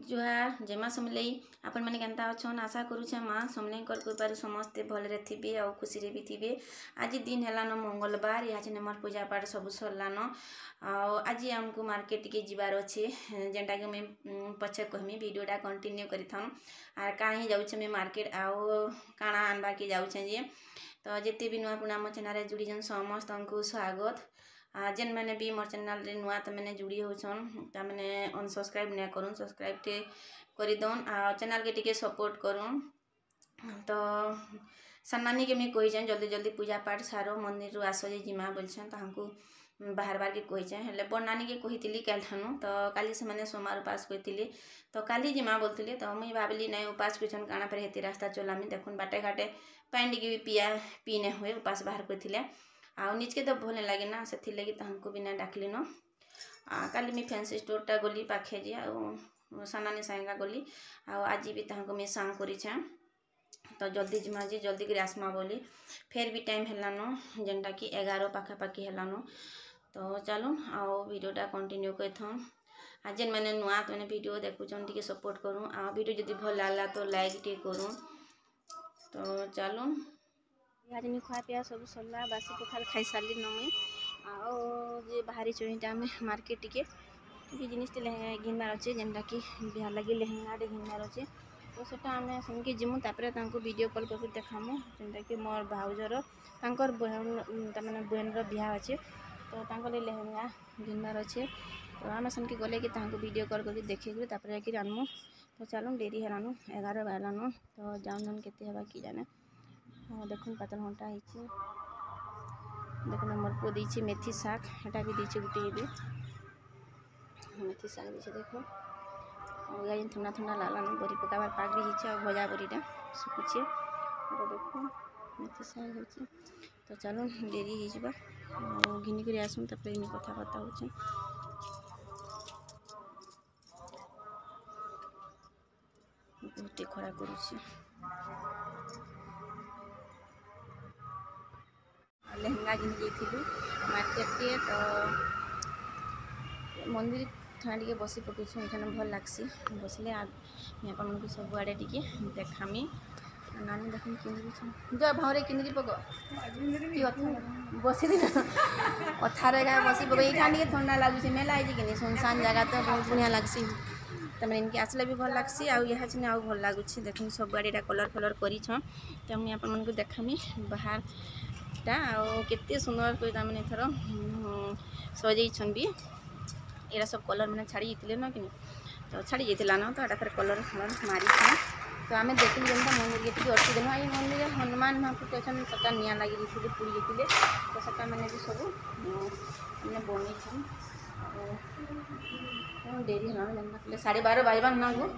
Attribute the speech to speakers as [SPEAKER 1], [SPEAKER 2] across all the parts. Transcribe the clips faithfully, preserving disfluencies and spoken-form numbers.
[SPEAKER 1] जुहार जय माँ समलई आपण मैंने केन्ता अच्छन आशा करुचे माँ समलई कर कृपार समस्ते भलरे थे आ खुशी भी थे। आज दिन है मंगलवार या मोर पूजा पाठ सब सरलान। आज आमको मार्केट के जीवार अच्छे जेनटा कि मुझे पचे कहमी वीडियोटा कंटिन्यू करें आर कहीं जाऊे मार्केट आओ काଣା आनबार के जाऊे जे तो जिते भी नुआ पुणा मो चैनल जुड़ी समस्त को स्वागत। जेन मैंने भी मोर चैनल रे नुआ तो मैंने जुड़ी होछन ता मैंने अनसब्सक्राइब नहीं करूँ सब्सक्राइब टे करी दौन आ चैनल के टिके सपोर्ट करूँ। तो सानी के मुझे कही जल्दी जल्दी पूजा पाठ सारो मंदिर रू आस जे जिमा बोलछन तांको बाहर बार के कही हेले बड़ नानी के कही काल ठानु तो काली से मैंने सोमवार उपास करती तो काली जिमा बोलते तो मुझे भाविली नहीं उपास कर काना पर हेती रास्ता चलामी देखुन बाटे घाटे पानी टिके भी पिया पीने हुए उपास बाहर करते आ निज के तो भल लगे ना से लगी तांको भी ना डाकली न काली मी फैंसी स्टोरटा गली पाखे जी आ सानानी साइंगा गली आज भी तांको मी सांग करी तो जल्दी जिमा जी जल्दी कर आसमा बोली फेर भी टाइम हेलान जेनटा कि एगार पाखापाखि हेलान। तो चलो आओ वीडियोटा कंटिन्यू करथन आ जेन मैंने नुआ तो मैंने वीडियो देखुचन टिके सपोर्ट करूँ आ वीडियो जदि भल लागला तो लाइक टे करूँ। तो चलो आज नहीं खुआ पिया सब सरला बासी पखाल खाई सारी न मुई आे बाहरी चुईटा में मार्केट टिके टिके जिनिस घिनबार अच्छे जेनटा कि बिहार लगे लेहेंगा घिनबार अच्छे तो सेटा आम सेमके जिमु तापर तांको वीडियो कॉल करके देखामु जेनटा कि मोर भाउजर तांकर बहन तमाने बहन रो बिहा अच्छे तो तांको ले लेहेंगा घिनबार अच्छे तो आम सेमके गले कि तांको वीडियो कॉल करके देखेक तापर जाकि आनमु। तो चलो डेरी हेलानु एगार बाजलानु तो जाऊन केते हेबा कि जाने हाँ देखुन पातल घंटा होती देखुन मोर पो दी मेथी शाग एटा भी दी गोटे भी मेथी शाग दी देखो और या थंडा थंडा लागलान बरी पकाबार पाग भी होती और भजा बरीटा सुखुचे देखो मेथी शाग होती। तो चलो डेरी हो घिनिक आसुन तब इन कथबार्ता हो बहुत खरा करुच्छे लेहेंगा घिन जाइलु मार्केट के तो मंदिर ठाण टे बसी पकड़छुँ एखाने भल लगसी बसले आपण को सब आड़े टे देखामी नानी देख कि जा भावरे किनिकी पक बसी दिन अथारे गा बसी पक ये ठंडा लगुच मेला है कि सुनसान जगह तो बहुत बढ़िया लगसी तमें इनके आसले भी भल लगसी आउ यहाँ चिन्ह आउ भल लगुच देख सब गाड़ीटा कलर फलर कर तो मुझे आपण को देखामी बाहर टा केते सुंदर कोई तमें थर सजैछन भी एरा सब कलर मैंने छाड़ी जाते ना कि तो छाड़ी जाता ना तो एटा फिर कलर कलर मारी तो आम देखिए जमीन मंदिर के अटकी देलु ये मंदिर हनुमान महापुर अच्छा सटा निआ लगी जाते पुड़ी जाते तो सटा मैंने भी सब मैंने बन डेरी है साढ़े बारह बजबा ना गो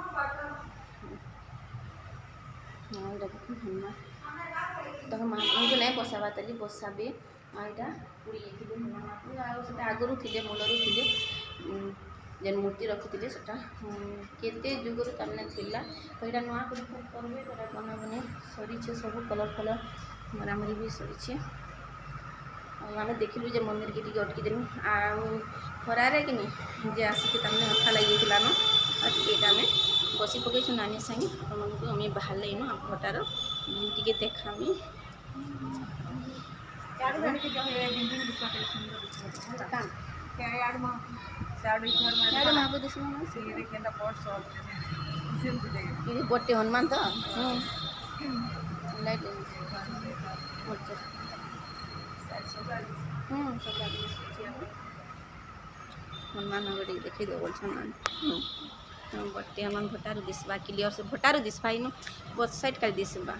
[SPEAKER 1] हनुमान तो महाप्रभु नहीं बसाबा तली बसाबे यहाँ पुड़ी जाइए हनुमान महापुर आगुरी थे मूलर थे जेन मूर्ति रखी से केते जुगर तमने थिला तो यहाँ नुआ करबे तो बना बने सरीछे सब कलर कलर मरामरी भी सरीछे आम देखिलु जे मंदिर के टिके अटकी देलु आ खरारे कि जे आसिक तमने अथा लगी जाता न टिकेटा में बसी पकईछु नानी संगे तुमको हमें बाहर लेनु घटार टिके देखामी गोटे हनुमान तो लाइट हनुमान गोटे देखी दो बोल बटे हनुमान भटारू दिसबा क्लियर से भटारू दिसबा इन बहुत साइड कर दिसबा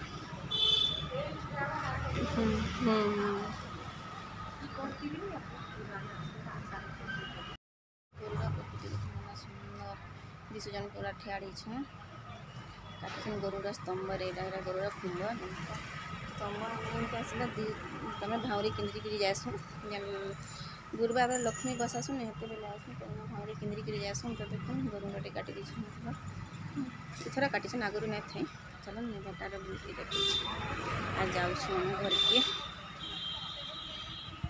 [SPEAKER 1] दिशजन पूरा ठियाड़ी छे काटन गरुड़ स्तंभ एटा गरुड़ फूल स्तंभ आसला तमें भावरी किंद्री कर जासु गुरुवार लक्ष्मी बसासु हेते बेले आसु तो भावरी किंद्री कर जासु तो देख गरुड़े काटी दी थोड़ा काटी आगुरी नहीं थे चलो भटार बुलती देख आ जाऊँ घर के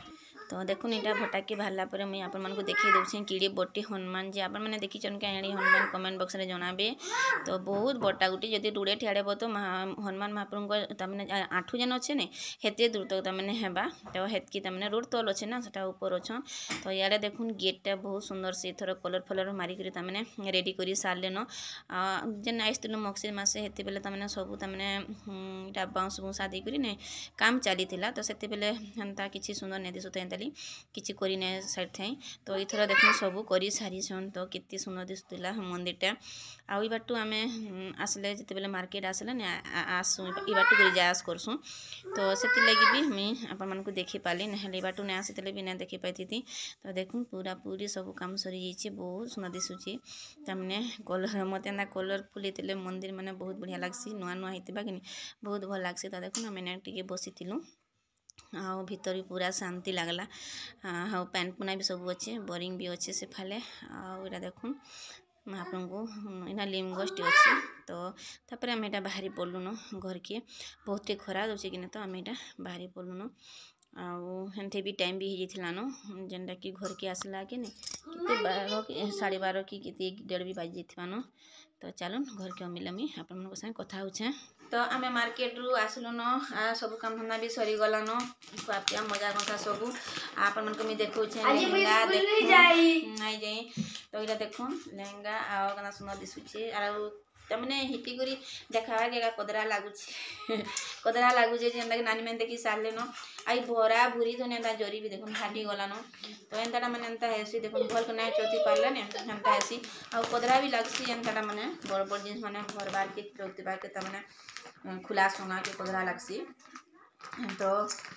[SPEAKER 1] तो देखुन इटा भटाकी बाहरला पर मुई आपण मानकु देखि दउछे किड़े बट्टे हनुमान जे आपण माने देखिचन के एड़ी हनुमान कमेंट बॉक्स रे जणाबे। तो बहुत बट्टा गुटी जदि डुडे ठियाड़ेब तो हनुमान महाप्रभु तमने आठु जन अच्छे ने हेते दूर तक तमने हेबा। तो हेतकी तमने रोड तल अच्छे ना सेटा ऊपर अच्छ। तो इयाडे देखुन गेटटा बहुत सुंदर से थोर कलर फलर मारिक तमने रेडी करी सारलेन। जेन आइसथिल मक्सिर मासे हेते बेले तमने सबू तमने इटा बाउंस बुंसा देकरी ने काम चली तो सेते बेले हेन्ता किछि सुंदर ने दिसुते हेन्ताली किछि करी ने साइड थाई। तो इथर देखुन सबू करी सारी छन। तो केते सुंदर दिसुतिला मंदिरटा। आ ई बाटू आमे आसले जते बेले मार्केट आसले ने आसु ई बाटू करी जास करसु। तो सेति लागि भी मी आपन मानकु देखि पाली नहले बाटू ने आसितले भी ने देखि पाइतिति। तो देखुन पूरा पूरी सब काम सरी जाइछि बहुत सुंदर दिसुछि। तमने कलर मते ना कलरफुल हेतिले मंदिर माने बहुत बढ़िया लागसी नुआ नुआ हेतिबा कि बहुत भल लागसी। तो देखुन आमे ने टिके बसितिलु आ भीतर भी पूरा शांति लगला। हाँ पैन पुना भी सब अच्छे बोरिंग भी अच्छे से फाले आटा देखुन महाप्रभु इना लिम गोष्ठी अच्छे। तो तापर आम एटा बाहरी पड़लुन घर के बहुत खरा दौचे कि तो आम एटा बाहरी पड़लुन। आते भी टाइम भी हो जेनटा कि घर के आसला के कितने बारह साढ़े बारह कि एक डेढ़ भी बाजी जान। तो चलो घर के मिले मुई आप संगे कथा होचे। तो आम मार्केट रू आसलुन आ सब काम धंदा भी सरी गलान खुआ पिया मजा मजा सब आप मुझे देखो लेहंगा नहीं जाए। तो ये देखुन लेहंगा आना सुंदर दिशुचे आर तमने हिटी करी देखा के कदरा लगुच कदरा लगुचे जेनता कि नानी मैंने देखी सारे न आई भरा भूरी तो एंता जरी भी देखुन फाटी गलान। तो एंता मैंने एंता हेसी देखुन भल ना चौथी पार्ला एंता हेसी आ कदरा भी लगसी एंता मैंने बड़ बड़ जिनिस मैंने घर बार के चौथी बार के तमने खुला सोना के कदरा लगसी। तो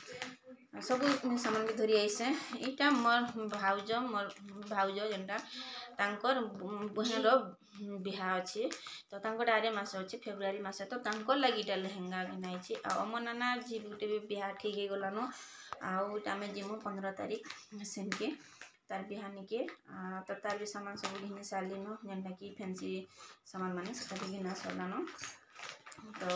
[SPEAKER 1] सब सामान भी धरी आईसे यहाँ मोर भाउज मोर भाउज जेनटा तांकर बहन बिहा अच्छे। तो तांकर आरे मास अच्छे फेब्रुआरी मास। तो तांकर लगी इटा लेहंगा घिनाई आम नाना झी गोटे भी बिहा ठीक हो गलान। आम जीमु पंद्रह तारीख सेनके तार बिहानी के तो तार भी सामान सब घिनी सारलिन जेनटा कि फैंसी सामान माने सब घिना सरलान। तो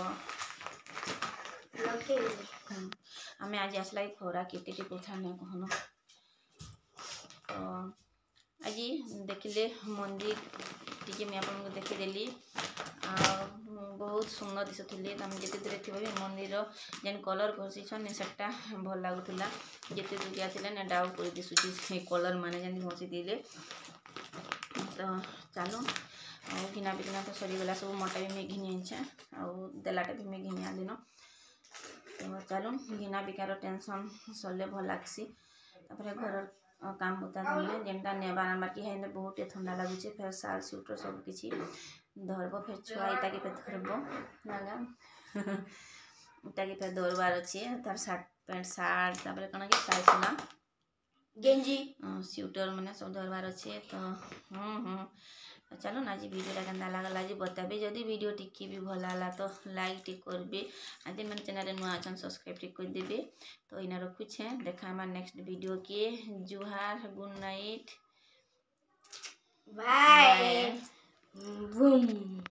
[SPEAKER 1] आम आज आसला खरा केटे कथा नहीं कहन। तो आज देखिले मंदिर टी मुझे आपको देखीदेली बहुत सुंदर दिशुले तुम जिते दूर थी मंदिर जेन कलर घसीछन सेटा भल लगुला जिते दूरिया थे ना डाउ कर दिशुची कलर माने जेन घसी दिले। तो चलो घिना बिना तो सरीगला सब मोटा भी मैं घिनी आछे देलाटा भी मैं घिनी आलिन। तो चलो घिना बिकार टेंशन सरले भल लगसी। घर काम होता धरले जेनटा नेबार आनबार कि है बहुत ठंडा लगुचे फिर साल स्वेटर सब किसी धरब फिर छुआ इटा के धरब नागा इटा के फिर दौड़बार अच्छे तार शार्ट पैंट सार्ट तापर कौन कि साइज सुना गेंजी स्वेटर मैंने सब धरबार अच्छे। तो हम्म हम्म चलो ना आज वीडियो केन्ता लागला आज बताबे जदि वीडियो टिकी भी भल आला तो लाइक टिक करबे आज मैंने चैनल नुआ अच्छा सब्सक्राइब टिक कर देबे। तो इना रखुछे देखा हमार नेक्स्ट वीडियो के जुहार गुड नाइट बाय।